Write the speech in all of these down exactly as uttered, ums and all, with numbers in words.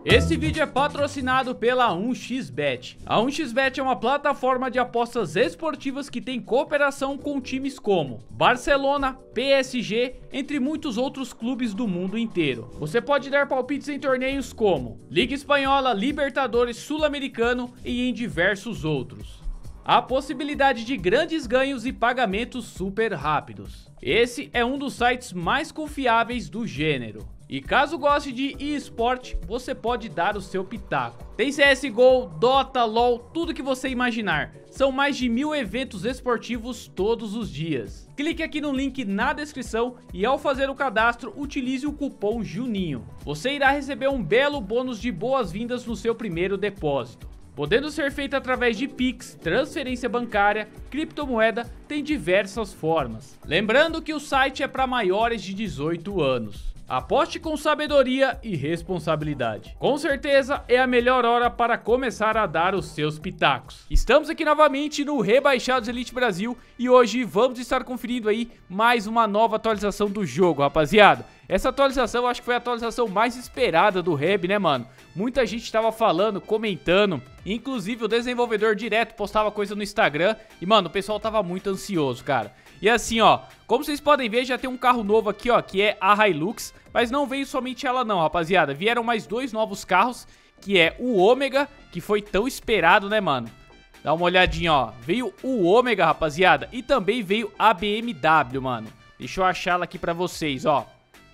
Esse vídeo é patrocinado pela um x bet. A um x bet é uma plataforma de apostas esportivas que tem cooperação com times como Barcelona, P S G, entre muitos outros clubes do mundo inteiro. Você pode dar palpites em torneios como Liga Espanhola, Libertadores, Sul-Americano e em diversos outros. Há possibilidade de grandes ganhos e pagamentos super rápidos. Esse é um dos sites mais confiáveis do gênero. E caso goste de eSport, você pode dar o seu pitaco. Tem C S G O, Dota, LoL, tudo que você imaginar. São mais de mil eventos esportivos todos os dias. Clique aqui no link na descrição e ao fazer o cadastro, utilize o cupom Juninho. Você irá receber um belo bônus de boas-vindas no seu primeiro depósito. Podendo ser feito através de Pix, transferência bancária, criptomoeda, tem diversas formas. Lembrando que o site é para maiores de dezoito anos. Aposte com sabedoria e responsabilidade. Com certeza é a melhor hora para começar a dar os seus pitacos. Estamos aqui novamente no Rebaixados Elite Brasil e hoje vamos estar conferindo aí mais uma nova atualização do jogo, rapaziada. Essa atualização eu acho que foi a atualização mais esperada do Reb, né, mano? Muita gente tava falando, comentando, inclusive o desenvolvedor direto postava coisa no Instagram e, mano, o pessoal tava muito ansioso, cara. E assim, ó, como vocês podem ver, já tem um carro novo aqui, ó, que é a Hilux, mas não veio somente ela não, rapaziada. Vieram mais dois novos carros, que é o Ômega, que foi tão esperado, né, mano? Dá uma olhadinha, ó. Veio o Ômega, rapaziada, e também veio a B M W, mano. Deixa eu achar ela aqui pra vocês, ó.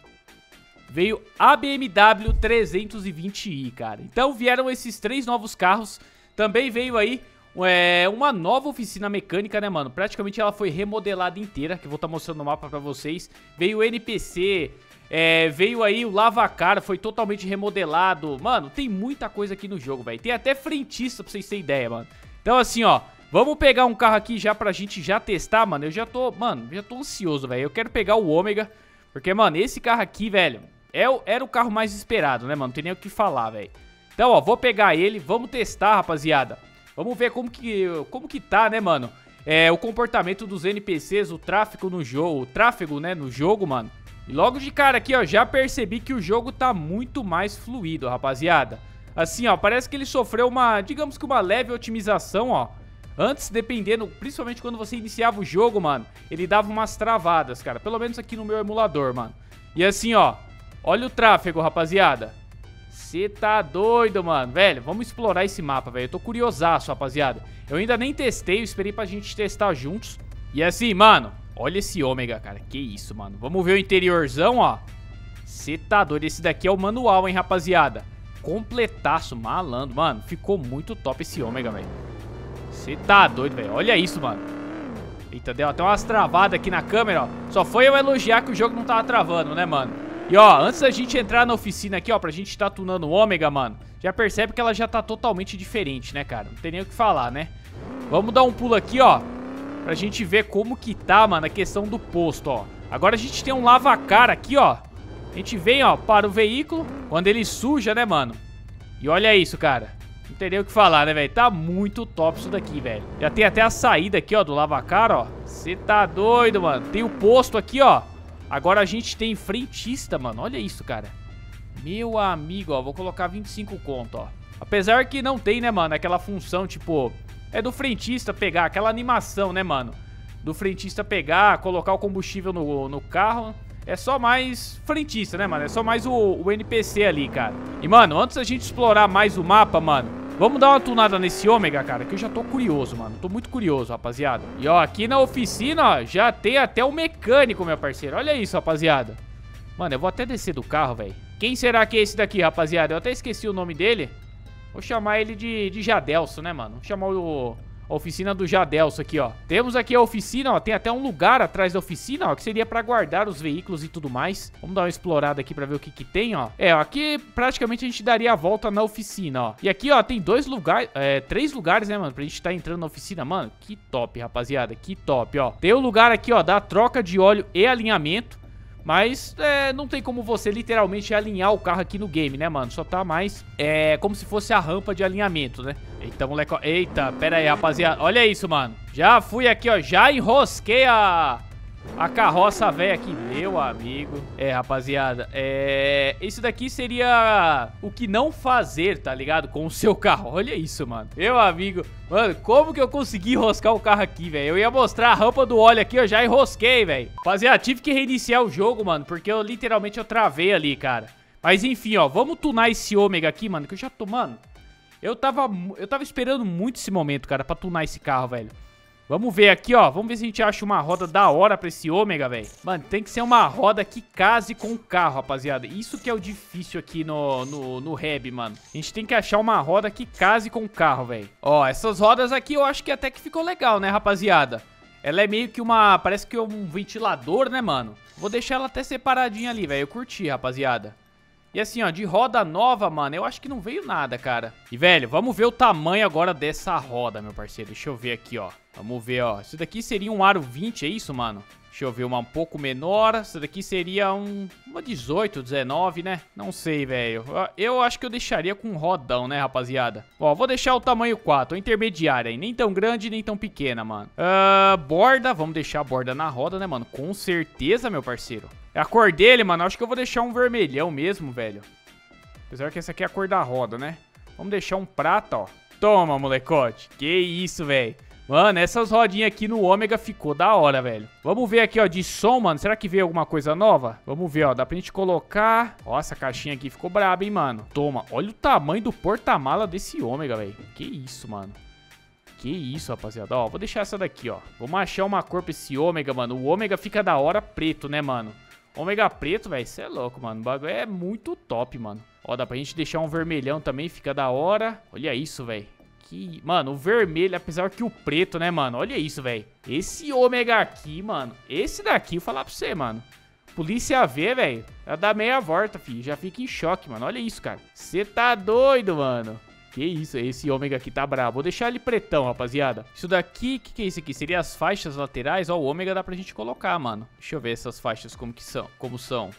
Veio a B M W trezentos e vinte i, cara. Então vieram esses três novos carros. Também veio aí é, uma nova oficina mecânica, né, mano? Praticamente ela foi remodelada inteira, que eu vou estar mostrando no mapa pra vocês. Veio o N P C, é, veio aí o Lavacar, foi totalmente remodelado. Mano, tem muita coisa aqui no jogo, velho. Tem até frentista pra vocês terem ideia, mano. Então assim, ó, vamos pegar um carro aqui já pra gente já testar, mano. Eu já tô, mano, já tô ansioso, velho. Eu quero pegar o Ômega, porque, mano, esse carro aqui, velho, é o, era o carro mais esperado, né, mano? Não tem nem o que falar, velho. Então, ó, vou pegar ele, vamos testar, rapaziada. Vamos ver como que, como que tá, né, mano? É, o comportamento dos N P Cs, o tráfego no jogo, o tráfego, né, no jogo, mano. E logo de cara aqui, ó, já percebi que o jogo tá muito mais fluido, rapaziada. Assim, ó, parece que ele sofreu uma, digamos que uma leve otimização, ó. Antes, dependendo, principalmente quando você iniciava o jogo, mano, ele dava umas travadas, cara. Pelo menos aqui no meu emulador, mano. E assim, ó, olha o tráfego, rapaziada. Você tá doido, mano. Velho, vamos explorar esse mapa, velho. Eu tô curiosaço, rapaziada. Eu ainda nem testei, eu esperei pra gente testar juntos. E assim, mano, olha esse Ômega, cara. Que isso, mano. Vamos ver o interiorzão, ó. Você tá doido. Esse daqui é o manual, hein, rapaziada. Completaço, malandro. Mano, ficou muito top esse Ômega, velho. Você tá doido, velho. Olha isso, mano. Eita, deu até umas travadas aqui na câmera, ó. Só foi eu elogiar que o jogo não tava travando, né, mano? E ó, antes da gente entrar na oficina aqui, ó, pra gente estar tunando o Ômega, mano, já percebe que ela já tá totalmente diferente, né, cara? Não tem nem o que falar, né? Vamos dar um pulo aqui, ó, pra gente ver como que tá, mano, a questão do posto, ó. Agora a gente tem um lavacar aqui, ó. A gente vem, ó, para o veículo, quando ele suja, né, mano? E olha isso, cara. Não tem nem o que falar, né, velho? Tá muito top isso daqui, velho. Já tem até a saída aqui, ó, do lavacar, ó. Você tá doido, mano. Tem o posto aqui, ó. Agora a gente tem frentista, mano. Olha isso, cara. Meu amigo, ó. Vou colocar vinte e cinco conto, ó. Apesar que não tem, né, mano, aquela função, tipo... É do frentista pegar, aquela animação, né, mano? Do frentista pegar, colocar o combustível no, no carro. É só mais frentista, né, mano? É só mais o, o N P C ali, cara. E, mano, antes da gente explorar mais o mapa, mano... Vamos dar uma tunada nesse Ômega, cara, que eu já tô curioso, mano. Tô muito curioso, rapaziada. E, ó, aqui na oficina, ó, já tem até o mecânico, meu parceiro. Olha isso, rapaziada. Mano, eu vou até descer do carro, velho. Quem será que é esse daqui, rapaziada? Eu até esqueci o nome dele. Vou chamar ele de, de Jadelso, né, mano? Vou chamar o... A oficina do Jadelso aqui, ó. Temos aqui a oficina, ó. Tem até um lugar atrás da oficina, ó, que seria pra guardar os veículos e tudo mais. Vamos dar uma explorada aqui pra ver o que que tem, ó. É, ó, aqui praticamente a gente daria a volta na oficina, ó. E aqui, ó, tem dois lugares, é, três lugares, né, mano, pra gente tá entrando na oficina. Mano, que top, rapaziada, que top, ó. Tem o lugar aqui, ó, da troca de óleo e alinhamento. Mas é, não tem como você literalmente alinhar o carro aqui no game, né, mano? Só tá mais é, como se fosse a rampa de alinhamento, né? Eita, moleque, ó. Eita, pera aí, rapaziada. Olha isso, mano. Já fui aqui, ó. Já enrosquei a, A carroça velha aqui, meu amigo. É, rapaziada, é... esse daqui seria o que não fazer, tá ligado? Com o seu carro. Olha isso, mano. Meu amigo. Mano, como que eu consegui enroscar o carro aqui, velho? Eu ia mostrar a rampa do óleo aqui, eu já enrosquei, velho. Rapaziada, tive que reiniciar o jogo, mano, porque eu literalmente eu travei ali, cara. Mas enfim, ó, vamos tunar esse ômega aqui, mano, que eu já tô, mano... Eu tava, eu tava esperando muito esse momento, cara, pra tunar esse carro, velho. Vamos ver aqui, ó. Vamos ver se a gente acha uma roda da hora pra esse ômega, velho. Mano, tem que ser uma roda que case com o carro, rapaziada. Isso que é o difícil aqui no, no, no Reb, mano. A gente tem que achar uma roda que case com o carro, velho. Ó, essas rodas aqui eu acho que até que ficou legal, né, rapaziada? Ela é meio que uma... Parece que é um ventilador, né, mano? Vou deixar ela até separadinha ali, velho. Eu curti, rapaziada. E assim, ó, de roda nova, mano, eu acho que não veio nada, cara. E, velho, vamos ver o tamanho agora dessa roda, meu parceiro. Deixa eu ver aqui, ó. Vamos ver, ó. Isso daqui seria um aro vinte, é isso, mano? Deixa eu ver uma um pouco menor. Isso daqui seria um... uma dezoito, dezenove, né? Não sei, velho. Eu acho que eu deixaria com um rodão, né, rapaziada? Ó, vou deixar o tamanho quatro, intermediária aí. Nem tão grande, nem tão pequena, mano. Uh, borda, vamos deixar a borda na roda, né, mano? Com certeza, meu parceiro. A cor dele, mano, acho que eu vou deixar um vermelhão mesmo, velho. Apesar que essa aqui é a cor da roda, né? Vamos deixar um prata, ó. Toma, molecote. Que isso, velho. Mano, essas rodinhas aqui no ômega ficou da hora, velho. Vamos ver aqui, ó, de som, mano. Será que veio alguma coisa nova? Vamos ver, ó. Dá pra gente colocar... Nossa, a caixinha aqui ficou braba, hein, mano. Toma. Olha o tamanho do porta-mala desse ômega, velho. Que isso, mano. Que isso, rapaziada. Ó, vou deixar essa daqui, ó. Vamos achar uma cor pra esse ômega, mano. O ômega fica da hora preto, né, mano? Ômega preto, velho, isso é louco, mano. O bagulho é muito top, mano. Ó, dá pra gente deixar um vermelhão também, fica da hora. Olha isso, velho. Que... Mano, o vermelho, apesar que o preto, né, mano? Olha isso, velho. Esse ômega aqui, mano. Esse daqui, vou falar pra você, mano. Polícia vê, velho. Já dá meia volta, filho. Já fica em choque, mano. Olha isso, cara. Você tá doido, mano. Que isso, esse ômega aqui tá brabo. Vou deixar ele pretão, rapaziada. Isso daqui, o que, que é isso aqui? Seria as faixas laterais? Ó, o ômega dá pra gente colocar, mano. Deixa eu ver essas faixas como que são. Como são.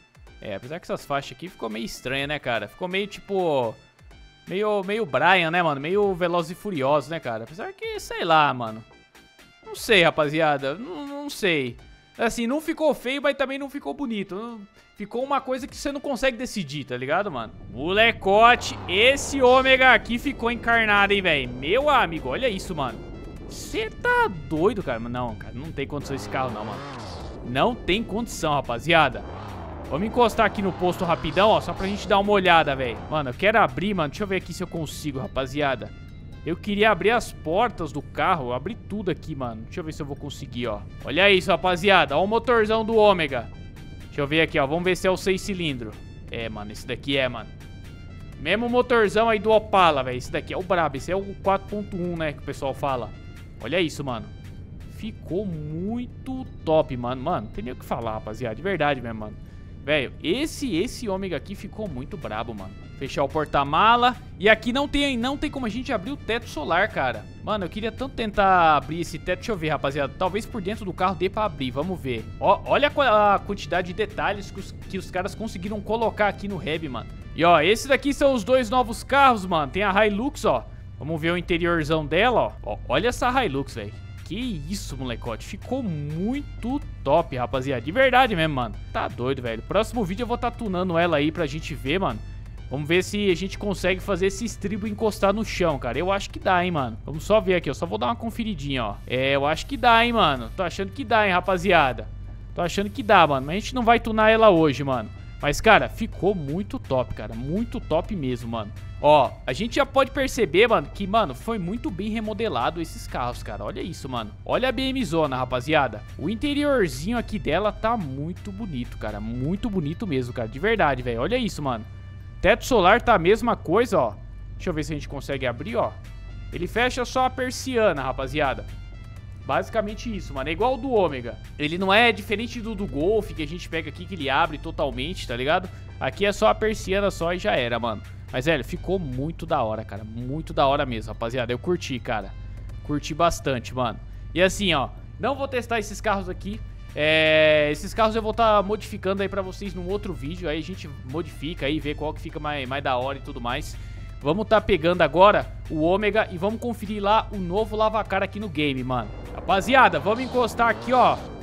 É, apesar que essas faixas aqui ficou meio estranha, né, cara? Ficou meio, tipo... Meio, meio Brian, né, mano? Meio Velozes e Furiosos, né, cara? Apesar que, sei lá, mano. Não sei, rapaziada. Não, não sei. Assim, não ficou feio, mas também não ficou bonito. Ficou uma coisa que você não consegue decidir, tá ligado, mano? Molecote, esse ômega aqui ficou encarnado, hein, velho? Meu amigo, olha isso, mano. Você tá doido, cara? Não, cara, não tem condição esse carro, não, mano. Não tem condição, rapaziada. Vamos encostar aqui no posto rapidão, ó, só pra gente dar uma olhada, velho. Mano, eu quero abrir, mano. Deixa eu ver aqui se eu consigo, rapaziada. Eu queria abrir as portas do carro, abrir tudo aqui, mano. Deixa eu ver se eu vou conseguir, ó. Olha isso, rapaziada. Ó o motorzão do ômega. Deixa eu ver aqui, ó. Vamos ver se é o seis cilindros. É, mano, esse daqui é, mano. Mesmo motorzão aí do Opala, velho. Esse daqui é o brabo. Esse é o quatro ponto um, né, que o pessoal fala. Olha isso, mano. Ficou muito top, mano. Mano, não tem nem o que falar, rapaziada. De verdade mesmo, mano. Velho, esse, esse ômega aqui ficou muito brabo, mano. Fechar o porta-mala. E aqui não tem, não tem como a gente abrir o teto solar, cara. Mano, eu queria tanto tentar abrir esse teto. Deixa eu ver, rapaziada. Talvez por dentro do carro dê pra abrir. Vamos ver. Ó, olha a quantidade de detalhes que os, que os caras conseguiram colocar aqui no Reb, mano. E ó, esses daqui são os dois novos carros, mano. Tem a Hilux, ó. Vamos ver o interiorzão dela, ó. Ó, olha essa Hilux, velho. Que isso, molecote. Ficou muito top, rapaziada. De verdade mesmo, mano. Tá doido, velho. Próximo vídeo eu vou estar tunando ela aí pra gente ver, mano. Vamos ver se a gente consegue fazer esse estribo encostar no chão, cara. Eu acho que dá, hein, mano. Vamos só ver aqui, ó. Só vou dar uma conferidinha, ó. É, eu acho que dá, hein, mano. Tô achando que dá, hein, rapaziada. Tô achando que dá, mano. Mas a gente não vai tunar ela hoje, mano. Mas, cara, ficou muito top, cara. Muito top mesmo, mano. Ó, a gente já pode perceber, mano, que, mano, foi muito bem remodelado esses carros, cara. Olha isso, mano. Olha a B M Zona, rapaziada. O interiorzinho aqui dela tá muito bonito, cara. Muito bonito mesmo, cara. De verdade, velho. Olha isso, mano. Teto solar tá a mesma coisa, ó. Deixa eu ver se a gente consegue abrir, ó. Ele fecha só a persiana, rapaziada. Basicamente isso, mano. É igual o do ômega. Ele não é diferente do do Golf, que a gente pega aqui, que ele abre totalmente, tá ligado? Aqui é só a persiana só e já era, mano. Mas, velho, ficou muito da hora, cara. Muito da hora mesmo, rapaziada. Eu curti, cara. Curti bastante, mano. E assim, ó. Não vou testar esses carros aqui. É... Esses carros eu vou estar tá modificando aí pra vocês num outro vídeo. Aí a gente modifica aí, vê qual que fica mais, mais da hora e tudo mais. Vamos tá pegando agora o ômega e vamos conferir lá o novo lavacar aqui no game, mano. Rapaziada, vamos encostar aqui, ó.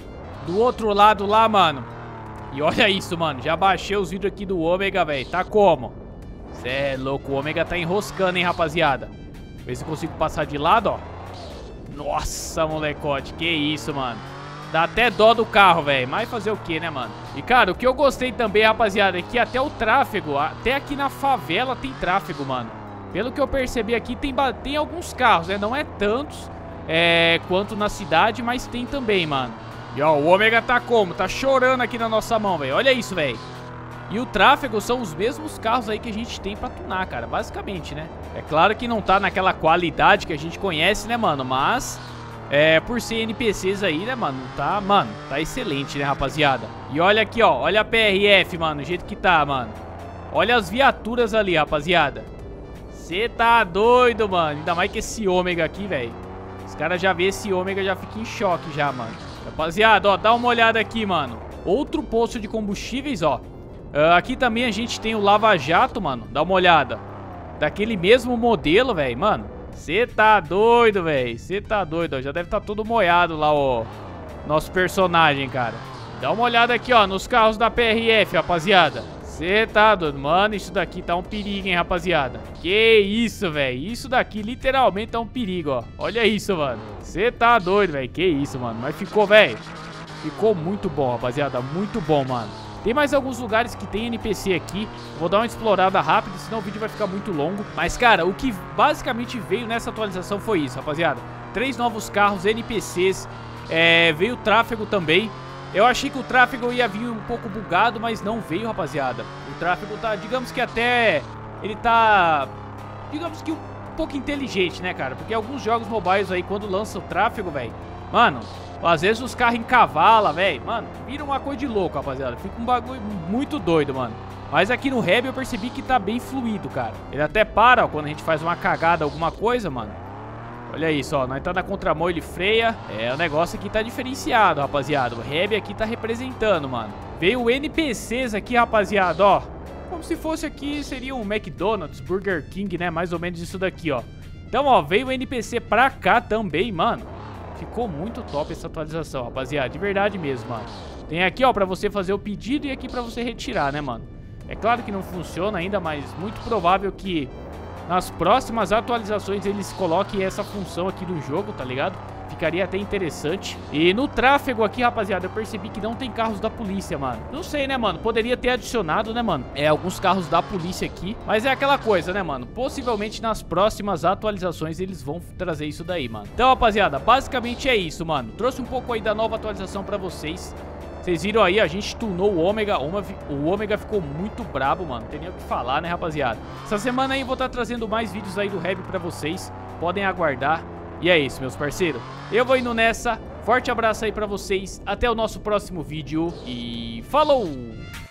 do outro lado lá, mano. E olha isso, mano. Já baixei os vidros aqui do Ômega, velho. Tá como? Cê é louco. O Ômega tá enroscando, hein, rapaziada. Vê se eu consigo passar de lado, ó. Nossa, molecote. Que isso, mano. Dá até dó do carro, velho. Mas fazer o que, né, mano? E, cara, o que eu gostei também, rapaziada, é que até o tráfego, até aqui na favela tem tráfego, mano. Pelo que eu percebi aqui, tem, tem alguns carros, né? Não é tantos é, quanto na cidade, mas tem também, mano. E, ó, o Ômega tá como? Tá chorando aqui na nossa mão, velho. Olha isso, velho. E o tráfego são os mesmos carros aí que a gente tem pra tunar, cara. Basicamente, né? É claro que não tá naquela qualidade que a gente conhece, né, mano? Mas... É, por ser N P Cs aí, né, mano, tá, mano, tá excelente, né, rapaziada. E olha aqui, ó, olha a P R F, mano, o jeito que tá, mano. Olha as viaturas ali, rapaziada. Cê tá doido, mano. Ainda mais que esse Ômega aqui, velho. Os caras já vê esse Ômega, já fica em choque já, mano. Rapaziada, ó, dá uma olhada aqui, mano. Outro posto de combustíveis, ó. uh, Aqui também a gente tem o Lava Jato, mano. Dá uma olhada. Daquele mesmo modelo, velho, mano. Você tá doido, velho. Você tá doido, ó. Já deve estar tá tudo molhado lá, ó. Nosso personagem, cara. Dá uma olhada aqui, ó, nos carros da P R F, rapaziada. Você tá doido. Mano, isso daqui tá um perigo, hein, rapaziada. Que isso, velho. Isso daqui literalmente tá um perigo, ó. Olha isso, mano. Você tá doido, velho. Que isso, mano. Mas ficou, velho. Ficou muito bom, rapaziada. Muito bom, mano. Tem mais alguns lugares que tem N P C aqui. Vou dar uma explorada rápida, senão o vídeo vai ficar muito longo. Mas, cara, o que basicamente veio nessa atualização foi isso, rapaziada. Três novos carros, N P Cs. É, veio tráfego também. Eu achei que o tráfego ia vir um pouco bugado, mas não veio, rapaziada. O tráfego tá, digamos que até... Ele tá... Digamos que um pouco inteligente, né, cara? Porque alguns jogos mobiles aí, quando lançam o tráfego, velho... Mano... Às vezes os carros encavalam, velho. Mano, vira uma coisa de louco, rapaziada. Fica um bagulho muito doido, mano. Mas aqui no Reb eu percebi que tá bem fluido, cara. Ele até para, ó, quando a gente faz uma cagada, alguma coisa, mano. Olha isso, ó. Nós tá na contramão, ele freia. É, o negócio aqui tá diferenciado, rapaziada. O Reb aqui tá representando, mano. Veio N P Cs aqui, rapaziada, ó. Como se fosse aqui, seria um McDonald's, Burger King, né? Mais ou menos isso daqui, ó. Então, ó, veio o N P C pra cá também, mano. Ficou muito top essa atualização, rapaziada. De verdade mesmo, mano. Tem aqui, ó, pra você fazer o pedido e aqui pra você retirar, né, mano? É claro que não funciona ainda, mas muito provável que nas próximas atualizações eles coloquem essa função aqui do jogo, tá ligado? Ficaria até interessante. E no tráfego aqui, rapaziada, eu percebi que não tem carros da polícia, mano. Não sei, né, mano? Poderia ter adicionado, né, mano? É, alguns carros da polícia aqui. Mas é aquela coisa, né, mano? Possivelmente nas próximas atualizações eles vão trazer isso daí, mano. Então, rapaziada, basicamente é isso, mano. Trouxe um pouco aí da nova atualização pra vocês. Vocês viram aí, a gente tunou o Ômega. O Ômega ficou muito brabo, mano. Não tem nem o que falar, né, rapaziada? Essa semana aí eu vou estar trazendo mais vídeos aí do Reb pra vocês. Podem aguardar. E é isso, meus parceiros. Eu vou indo nessa. Forte abraço aí pra vocês. Até o nosso próximo vídeo. E falou!